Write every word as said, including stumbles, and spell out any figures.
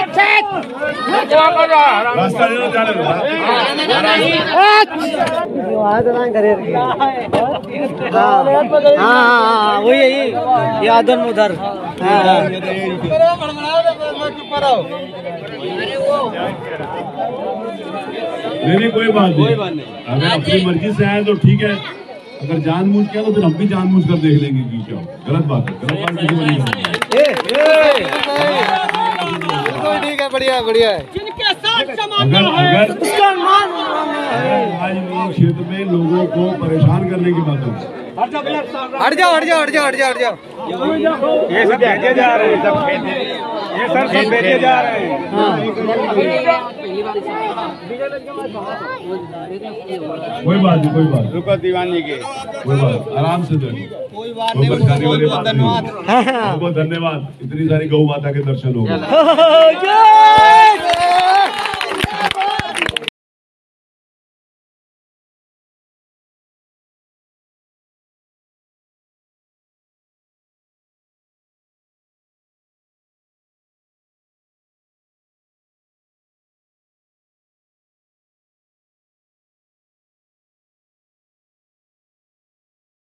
रास्ता नहीं जाने दो। हाँ वही है ये यादन उधर। नहीं नहीं कोई बात नहीं, अगर अपनी मर्जी से आए तो ठीक है, अगर जानबूझ किया तो फिर हम भी जानबूझ कर देख लेंगे कि क्या गलत बात है। गलत बात नहीं बनी। ठीक है, बढ़िया बढ़िया है। अगर अगर आज क्षेत्र में लोगों को परेशान करने की बात होगी, हट जाओ हट जाओ हट जाओ हट जाओ हट जाओ। ये सब भेजे जा रहे हैं, सब खेते, ये सर सब भेजे जा रहे हैं। कोई बात नहीं कोई बात रुको दीवानी के, कोई बात आराम से देखो, कोई परेशानी वाली बात नहीं। बहुत धन्यवाद, इतनी सारी गौ माता के दर्शन हो गए।